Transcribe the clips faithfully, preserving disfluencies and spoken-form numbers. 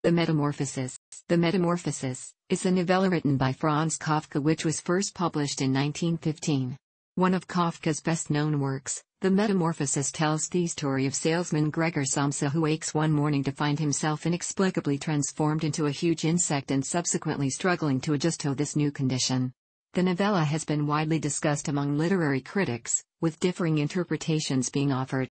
The Metamorphosis. The Metamorphosis is a novella written by Franz Kafka which was first published in nineteen fifteen. One of Kafka's best-known works, The Metamorphosis tells the story of salesman Gregor Samsa who wakes one morning to find himself inexplicably transformed into a huge insect and subsequently struggling to adjust to this new condition. The novella has been widely discussed among literary critics, with differing interpretations being offered.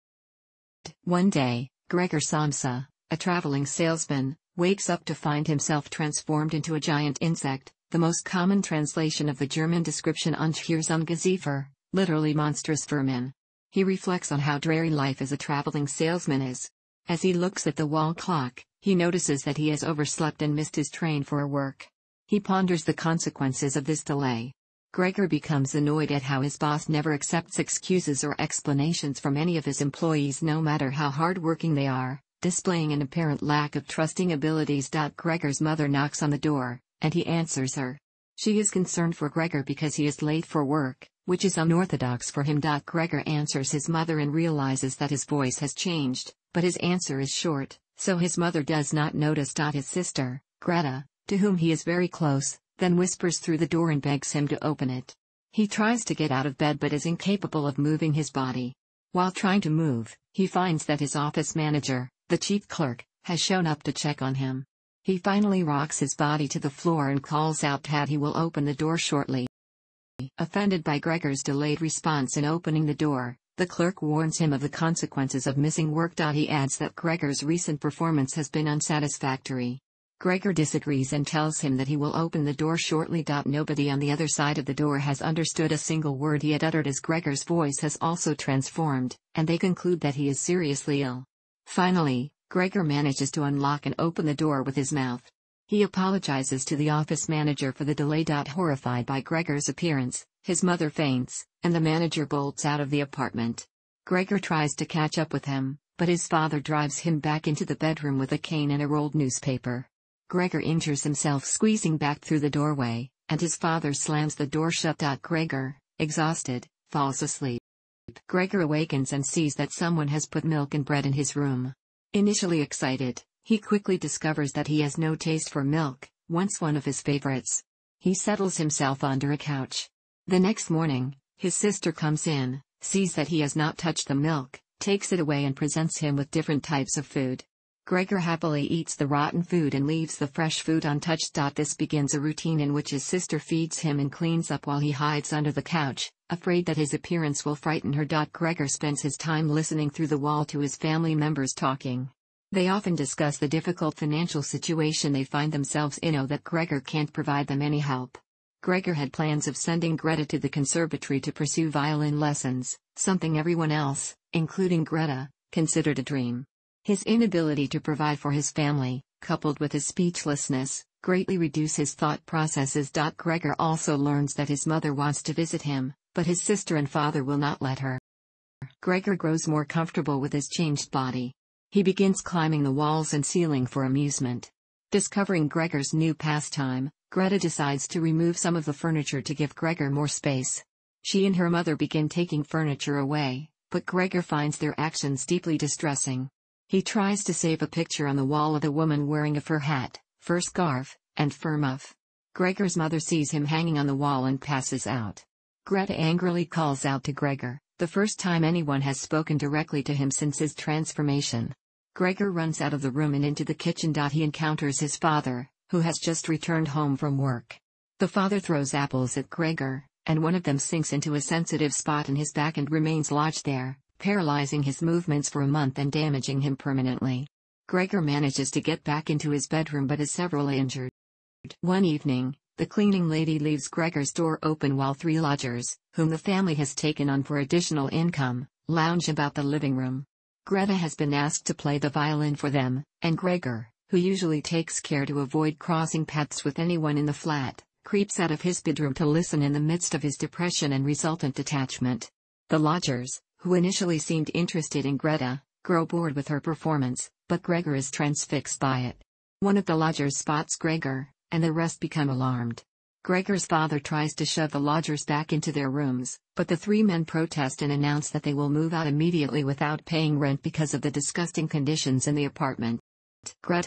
One day, Gregor Samsa, a traveling salesman, wakes up to find himself transformed into a giant insect, the most common translation of the German description ungeheures Ungeziefer, literally monstrous vermin. He reflects on how dreary life as a traveling salesman is. As he looks at the wall clock, he notices that he has overslept and missed his train for work. He ponders the consequences of this delay. Gregor becomes annoyed at how his boss never accepts excuses or explanations from any of his employees no matter how hard-working they are, displaying an apparent lack of trusting abilities. Gregor's mother knocks on the door, and he answers her. She is concerned for Gregor because he is late for work, which is unorthodox for him. Gregor answers his mother and realizes that his voice has changed, but his answer is short, so his mother does not notice. His sister, Grete, to whom he is very close, then whispers through the door and begs him to open it. He tries to get out of bed but is incapable of moving his body. While trying to move, he finds that his office manager, the chief clerk, has shown up to check on him. He finally rocks his body to the floor and calls out that he will open the door shortly. Offended by Gregor's delayed response in opening the door, the clerk warns him of the consequences of missing work. He adds that Gregor's recent performance has been unsatisfactory. Gregor disagrees and tells him that he will open the door shortly. Nobody on the other side of the door has understood a single word he had uttered as Gregor's voice has also transformed, and they conclude that he is seriously ill. Finally, Gregor manages to unlock and open the door with his mouth. He apologizes to the office manager for the delay. Horrified by Gregor's appearance, his mother faints, and the manager bolts out of the apartment. Gregor tries to catch up with him, but his father drives him back into the bedroom with a cane and a rolled newspaper. Gregor injures himself squeezing back through the doorway, and his father slams the door shut. Gregor, exhausted, falls asleep. Gregor awakens and sees that someone has put milk and bread in his room. Initially excited, he quickly discovers that he has no taste for milk, once one of his favorites. He settles himself under a couch. The next morning, his sister comes in, sees that he has not touched the milk, takes it away and presents him with different types of food. Gregor happily eats the rotten food and leaves the fresh food untouched. This begins a routine in which his sister feeds him and cleans up while he hides under the couch, afraid that his appearance will frighten her. Gregor spends his time listening through the wall to his family members talking. They often discuss the difficult financial situation they find themselves in. Know that Gregor can't provide them any help. Gregor had plans of sending Grete to the conservatory to pursue violin lessons, something everyone else, including Grete, considered a dream. His inability to provide for his family, coupled with his speechlessness, greatly reduce his thought processes. Gregor also learns that his mother wants to visit him, but his sister and father will not let her. Gregor grows more comfortable with his changed body. He begins climbing the walls and ceiling for amusement. Discovering Gregor's new pastime, Grete decides to remove some of the furniture to give Gregor more space. She and her mother begin taking furniture away, but Gregor finds their actions deeply distressing. He tries to save a picture on the wall of a woman wearing a fur hat, fur scarf, and fur muff. Gregor's mother sees him hanging on the wall and passes out. Grete angrily calls out to Gregor, the first time anyone has spoken directly to him since his transformation. Gregor runs out of the room and into the kitchen. He encounters his father, who has just returned home from work. The father throws apples at Gregor, and one of them sinks into a sensitive spot in his back and remains lodged there, paralyzing his movements for a month and damaging him permanently. Gregor manages to get back into his bedroom but is severely injured. One evening, the cleaning lady leaves Gregor's door open while three lodgers, whom the family has taken on for additional income, lounge about the living room. Grete has been asked to play the violin for them, and Gregor, who usually takes care to avoid crossing paths with anyone in the flat, creeps out of his bedroom to listen in the midst of his depression and resultant detachment. The lodgers, who initially seemed interested in Grete, grow bored with her performance, but Gregor is transfixed by it. One of the lodgers spots Gregor, and the rest become alarmed. Gregor's father tries to shove the lodgers back into their rooms, but the three men protest and announce that they will move out immediately without paying rent because of the disgusting conditions in the apartment. Grete,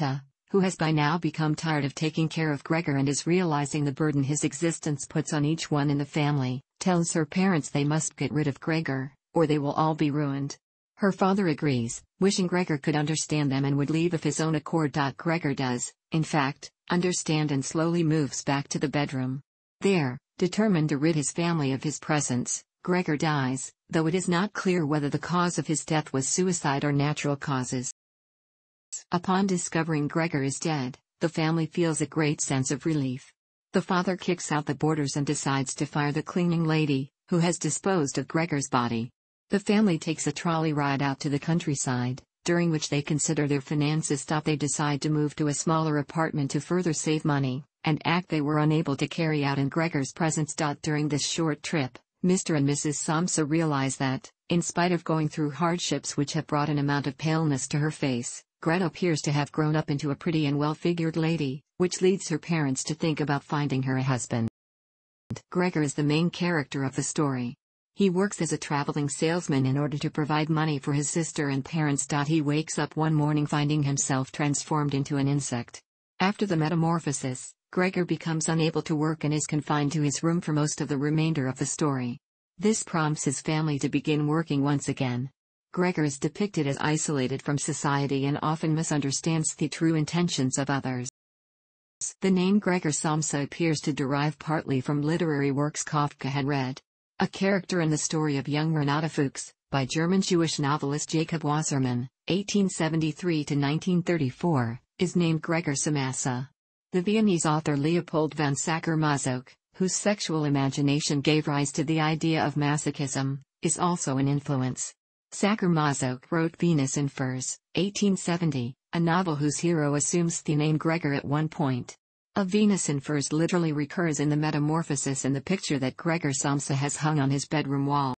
who has by now become tired of taking care of Gregor and is realizing the burden his existence puts on each one in the family, tells her parents they must get rid of Gregor, or they will all be ruined. Her father agrees, wishing Gregor could understand them and would leave of his own accord. Gregor does, in fact, understand and slowly moves back to the bedroom. There, determined to rid his family of his presence, Gregor dies, though it is not clear whether the cause of his death was suicide or natural causes. Upon discovering Gregor is dead, the family feels a great sense of relief. The father kicks out the boarders and decides to fire the cleaning lady, who has disposed of Gregor's body. The family takes a trolley ride out to the countryside, during which they consider their finances. They decide to move to a smaller apartment to further save money, and act they were unable to carry out in Gregor's presence. During this short trip, Mister and Missus Samsa realize that, in spite of going through hardships which have brought an amount of paleness to her face, Grete appears to have grown up into a pretty and well-figured lady, which leads her parents to think about finding her a husband. Gregor is the main character of the story. He works as a traveling salesman in order to provide money for his sister and parents. He wakes up one morning finding himself transformed into an insect. After the metamorphosis, Gregor becomes unable to work and is confined to his room for most of the remainder of the story. This prompts his family to begin working once again. Gregor is depicted as isolated from society and often misunderstands the true intentions of others. The name Gregor Samsa appears to derive partly from literary works Kafka had read. A character in the story of young Renata Fuchs, by German Jewish novelist Jacob Wassermann, eighteen seventy-three to nineteen thirty-four, is named Gregor Samsa. The Viennese author Leopold von Sacher-Masoch, whose sexual imagination gave rise to the idea of masochism, is also an influence. Sacher-Masoch wrote Venus in Furs, eighteen seventy, a novel whose hero assumes the name Gregor at one point. A Venus in Furs literally recurs in the Metamorphosis in the picture that Gregor Samsa has hung on his bedroom wall.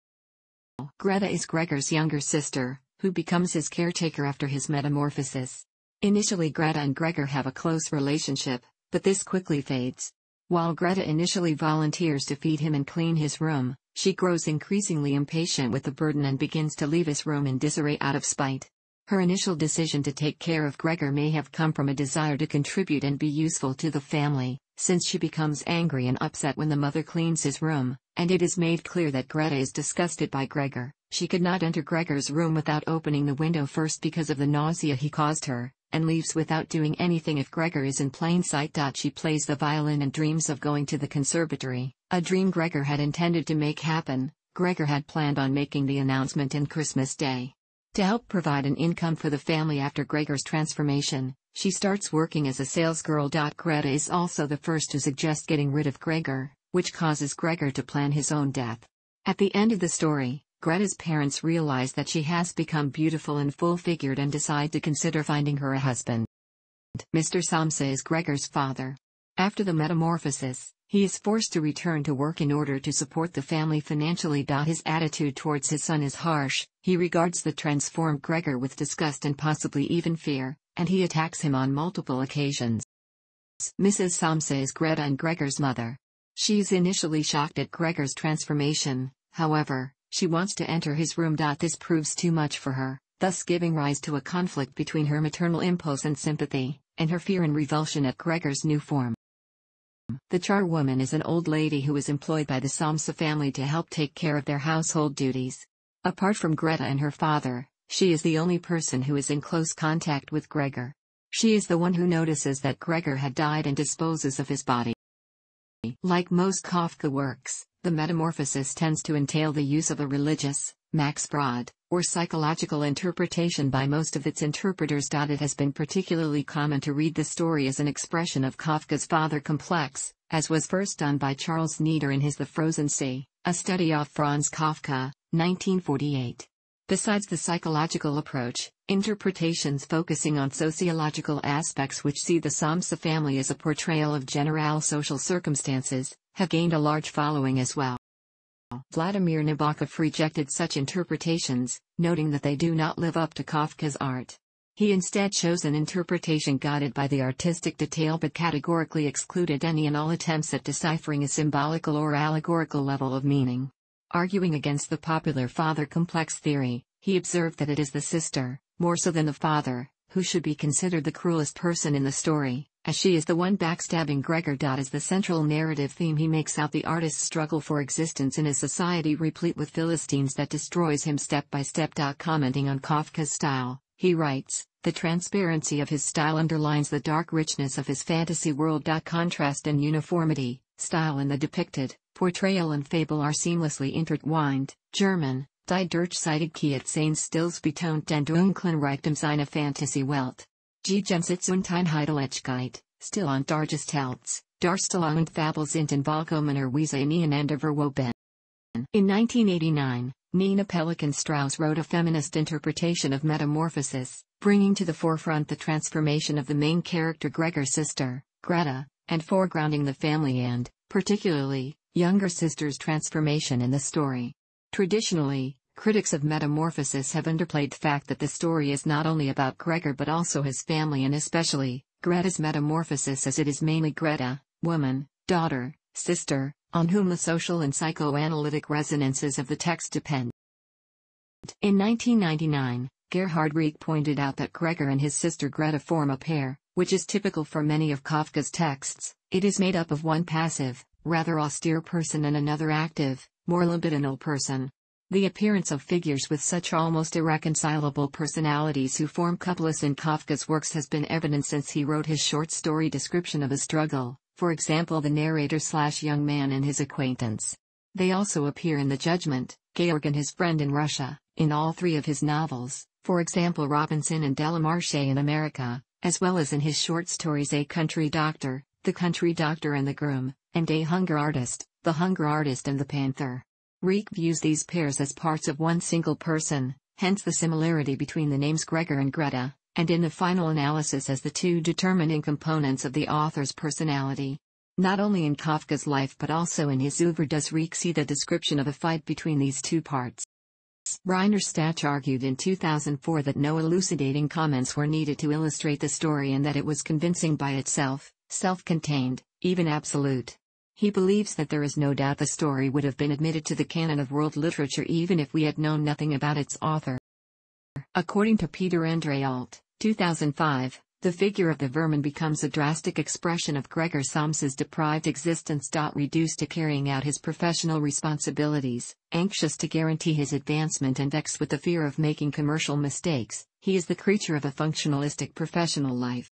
Grete is Gregor's younger sister, who becomes his caretaker after his metamorphosis. Initially Grete and Gregor have a close relationship, but this quickly fades. While Grete initially volunteers to feed him and clean his room, she grows increasingly impatient with the burden and begins to leave his room in disarray out of spite. Her initial decision to take care of Gregor may have come from a desire to contribute and be useful to the family, since she becomes angry and upset when the mother cleans his room, and it is made clear that Grete is disgusted by Gregor. She could not enter Gregor's room without opening the window first because of the nausea he caused her, and leaves without doing anything if Gregor is in plain sight. She plays the violin and dreams of going to the conservatory, a dream Gregor had intended to make happen. Gregor had planned on making the announcement on Christmas Day. To help provide an income for the family after Gregor's transformation, she starts working as a salesgirl. Grete is also the first to suggest getting rid of Gregor, which causes Gregor to plan his own death. At the end of the story, Grete's parents realize that she has become beautiful and full-figured and decide to consider finding her a husband. Mister Samsa is Gregor's father. After the metamorphosis, he is forced to return to work in order to support the family financially. His attitude towards his son is harsh. He regards the transformed Gregor with disgust and possibly even fear, and he attacks him on multiple occasions. Missus Samsa is Grete and Gregor's mother. She is initially shocked at Gregor's transformation, however, she wants to enter his room. This proves too much for her, thus giving rise to a conflict between her maternal impulse and sympathy, and her fear and revulsion at Gregor's new form. The charwoman is an old lady who is employed by the Samsa family to help take care of their household duties. Apart from Grete and her father, she is the only person who is in close contact with Gregor. She is the one who notices that Gregor had died and disposes of his body. Like most Kafka works, the Metamorphosis tends to entail the use of a religious, max brod, or psychological interpretation by most of its interpreters. It has been particularly common to read the story as an expression of Kafka's father complex, as was first done by Charles Nieder in his The Frozen Sea, a study of Franz Kafka, nineteen forty-eight. Besides the psychological approach, interpretations focusing on sociological aspects which see the Samsa family as a portrayal of general social circumstances, have gained a large following as well. Vladimir Nabokov rejected such interpretations, noting that they do not live up to Kafka's art. He instead chose an interpretation guided by the artistic detail but categorically excluded any and all attempts at deciphering a symbolical or allegorical level of meaning. Arguing against the popular father complex theory, he observed that it is the sister, more so than the father, who should be considered the cruelest person in the story, as she is the one backstabbing Gregor. As the central narrative theme, he makes out the artist's struggle for existence in a society replete with Philistines that destroys him step by step. Commenting on Kafka's style, he writes, "The transparency of his style underlines the dark richness of his fantasy world. Contrast and uniformity, style and the depicted, portrayal and fable are seamlessly intertwined." German, Die Durchsichtigkeit seines Stils betont den dunklen Reichtum seiner Fantasiewelt. Gegensätze und Einheitlichkeit, Stil und Dargestellt, Darstellung und Fabel sind in vollkommener Weise ineinander verwoben. In nineteen eighty-nine, Nina Pelikan-Strauss wrote a feminist interpretation of Metamorphosis, bringing to the forefront the transformation of the main character Gregor's sister, Grete, and foregrounding the family and, particularly, younger sister's transformation in the story. Traditionally, critics of Metamorphosis have underplayed the fact that the story is not only about Gregor but also his family, and especially, Grete's metamorphosis, as it is mainly Grete, woman, daughter, sister, on whom the social and psychoanalytic resonances of the text depend. In nineteen ninety-nine, Gerhard Rieck pointed out that Gregor and his sister Grete form a pair, which is typical for many of Kafka's texts. It is made up of one passive, rather austere person and another active, more libidinal person. The appearance of figures with such almost irreconcilable personalities who form couplets in Kafka's works has been evident since he wrote his short story description of a struggle, for example the narrator-slash-young man and his acquaintance. They also appear in The Judgment, Georg and his friend in Russia, in all three of his novels, for example Robinson and Delamarche in America, as well as in his short stories A Country Doctor, The Country Doctor and the Groom, and A Hunger Artist, The Hunger Artist and the Panther. Rieck views these pairs as parts of one single person, hence the similarity between the names Gregor and Grete, and in the final analysis as the two determining components of the author's personality. Not only in Kafka's life but also in his oeuvre does Rieck see the description of a fight between these two parts. Rainer Stach argued in two thousand four that no elucidating comments were needed to illustrate the story and that it was convincing by itself, self-contained, even absolute. He believes that there is no doubt the story would have been admitted to the canon of world literature even if we had known nothing about its author. According to Peter Andre Alt, two thousand five, the figure of the vermin becomes a drastic expression of Gregor Samsa's deprived existence. Reduced to carrying out his professional responsibilities, anxious to guarantee his advancement and vexed with the fear of making commercial mistakes, he is the creature of a functionalistic professional life.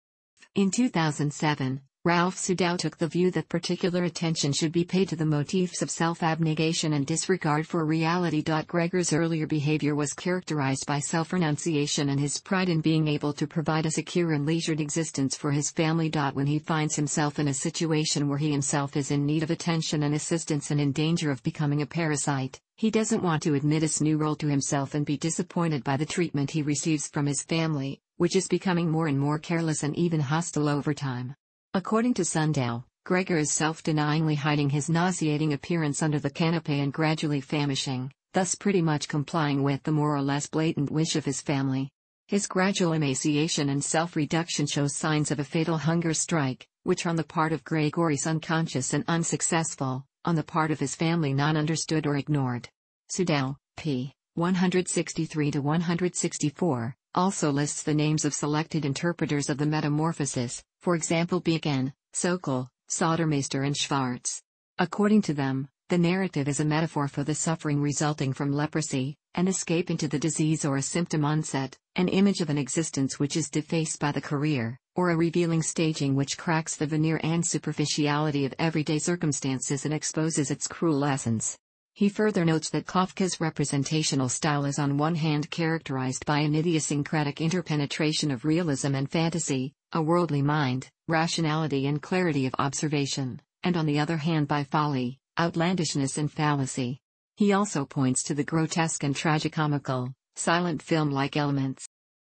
In two thousand seven, Ralph Sudau took the view that particular attention should be paid to the motifs of self-abnegation and disregard for reality. Gregor's earlier behavior was characterized by self-renunciation and his pride in being able to provide a secure and leisured existence for his family. When he finds himself in a situation where he himself is in need of attention and assistance and in danger of becoming a parasite, he doesn't want to admit his new role to himself and be disappointed by the treatment he receives from his family, which is becoming more and more careless and even hostile over time. According to Sundau, Gregor is self-denyingly hiding his nauseating appearance under the canapé and gradually famishing, thus pretty much complying with the more or less blatant wish of his family. His gradual emaciation and self-reduction shows signs of a fatal hunger strike, which on the part of Gregor is unconscious and unsuccessful, on the part of his family non-understood or ignored. Sudau, p. one sixty-three to one sixty-four, also lists the names of selected interpreters of the Metamorphosis, for example Beeken, Sokol, Sodermeister and Schwartz. According to them, the narrative is a metaphor for the suffering resulting from leprosy, an escape into the disease or a symptom onset, an image of an existence which is defaced by the career, or a revealing staging which cracks the veneer and superficiality of everyday circumstances and exposes its cruel essence. He further notes that Kafka's representational style is on one hand characterized by an idiosyncratic interpenetration of realism and fantasy, a worldly mind, rationality and clarity of observation, and on the other hand by folly, outlandishness and fallacy. He also points to the grotesque and tragicomical, silent film-like elements.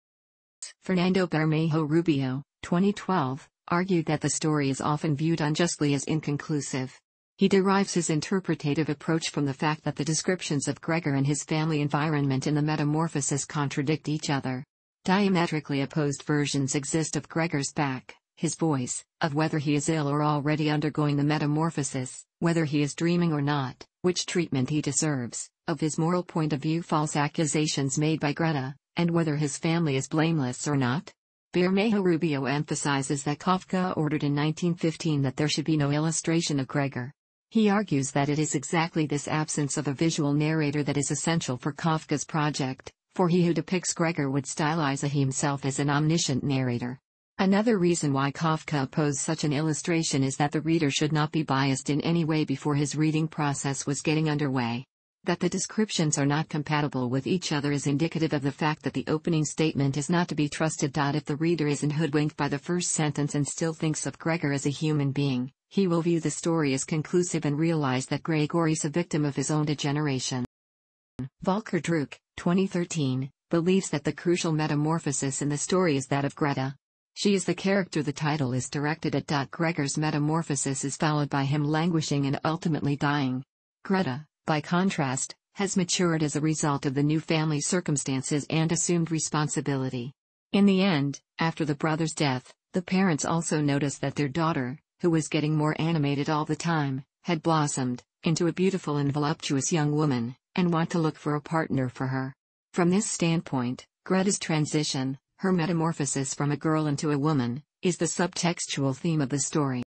Fernando Bermejo Rubio, twenty twelve, argued that the story is often viewed unjustly as inconclusive. He derives his interpretative approach from the fact that the descriptions of Gregor and his family environment in the Metamorphosis contradict each other. Diametrically opposed versions exist of Gregor's back, his voice, of whether he is ill or already undergoing the metamorphosis, whether he is dreaming or not, which treatment he deserves, of his moral point of view false accusations made by Grete, and whether his family is blameless or not. Bermejo Rubio emphasizes that Kafka ordered in nineteen fifteen that there should be no illustration of Gregor. He argues that it is exactly this absence of a visual narrator that is essential for Kafka's project, for he who depicts Gregor would stylize himself as an omniscient narrator. Another reason why Kafka opposed such an illustration is that the reader should not be biased in any way before his reading process was getting underway. That the descriptions are not compatible with each other is indicative of the fact that the opening statement is not to be trusted. If the reader isn't hoodwinked by the first sentence and still thinks of Gregor as a human being, he will view the story as conclusive and realize that Gregor is a victim of his own degeneration. Volker Druck, twenty thirteen, believes that the crucial metamorphosis in the story is that of Grete. She is the character the title is directed at. Gregor's metamorphosis is followed by him languishing and ultimately dying. Grete, by contrast, has matured as a result of the new family circumstances and assumed responsibility. In the end, after the brother's death, the parents also noticed that their daughter, who was getting more animated all the time, had blossomed into a beautiful and voluptuous young woman, and want to look for a partner for her. From this standpoint, Grete's transition, her metamorphosis from a girl into a woman, is the subtextual theme of the story.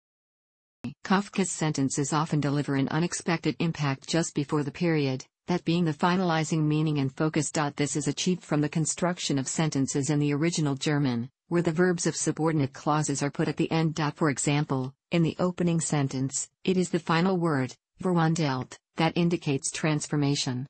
Kafka's sentences often deliver an unexpected impact just before the period, that being the finalizing meaning and focus. This is achieved from the construction of sentences in the original German, where the verbs of subordinate clauses are put at the end. For example, in the opening sentence, it is the final word, verwandelt, that indicates transformation.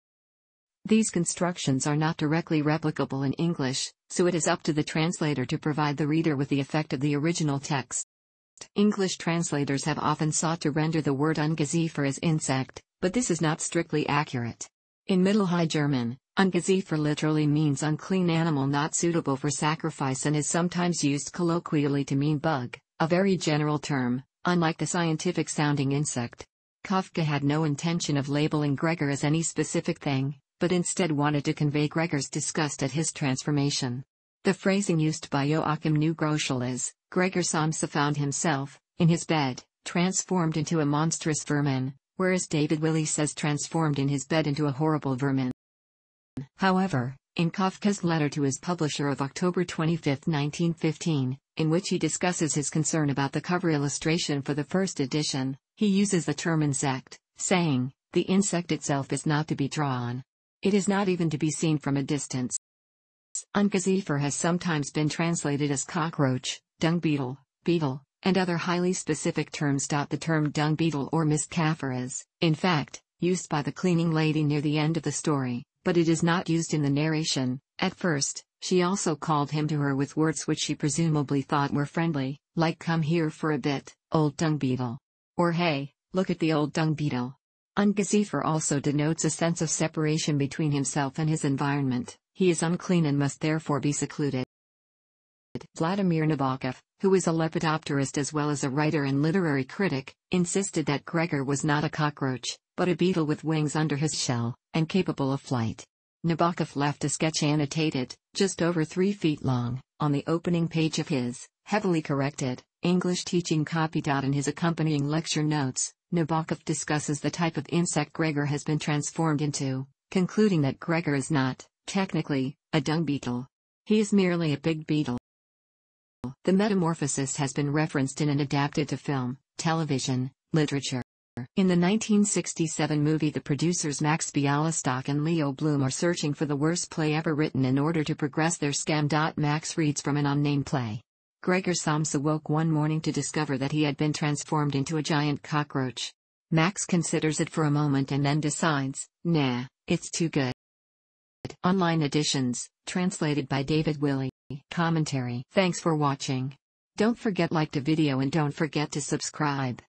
These constructions are not directly replicable in English, so it is up to the translator to provide the reader with the effect of the original text. English translators have often sought to render the word Ungeziefer as insect, but this is not strictly accurate. In Middle High German, Ungeziefer literally means unclean animal not suitable for sacrifice and is sometimes used colloquially to mean bug, a very general term, unlike the scientific-sounding insect. Kafka had no intention of labeling Gregor as any specific thing, but instead wanted to convey Gregor's disgust at his transformation. The phrasing used by Joachim Neugroschel is, Gregor Samsa found himself, in his bed, transformed into a monstrous vermin, whereas David Willey says transformed in his bed into a horrible vermin. However, in Kafka's letter to his publisher of October twenty-fifth, nineteen fifteen, in which he discusses his concern about the cover illustration for the first edition, he uses the term insect, saying, the insect itself is not to be drawn. It is not even to be seen from a distance. Ungeziefer has sometimes been translated as cockroach, dung beetle, beetle, and other highly specific terms. The term dung beetle or mistkäfer is, in fact, used by the cleaning lady near the end of the story, but it is not used in the narration. At first, she also called him to her with words which she presumably thought were friendly, like come here for a bit, old dung beetle. Or hey, look at the old dung beetle. Ungeziefer also denotes a sense of separation between himself and his environment. He is unclean and must therefore be secluded. Vladimir Nabokov, who is a lepidopterist as well as a writer and literary critic, insisted that Gregor was not a cockroach, but a beetle with wings under his shell, and capable of flight. Nabokov left a sketch annotated, just over three feet long, on the opening page of his, heavily corrected, English teaching copy. In his accompanying lecture notes, Nabokov discusses the type of insect Gregor has been transformed into, concluding that Gregor is not, technically, a dung beetle. He is merely a big beetle. The metamorphosis has been referenced in and adapted to film, television, literature. In the nineteen sixty-seven movie, the producers Max Bialystock and Leo Bloom are searching for the worst play ever written in order to progress their scam. Max reads from an unnamed play. Gregor Samsa woke one morning to discover that he had been transformed into a giant cockroach. Max considers it for a moment and then decides, nah, it's too good. Online editions, translated by David Willey. Commentary. Thanks for watching. Don't forget like the video and don't forget to subscribe.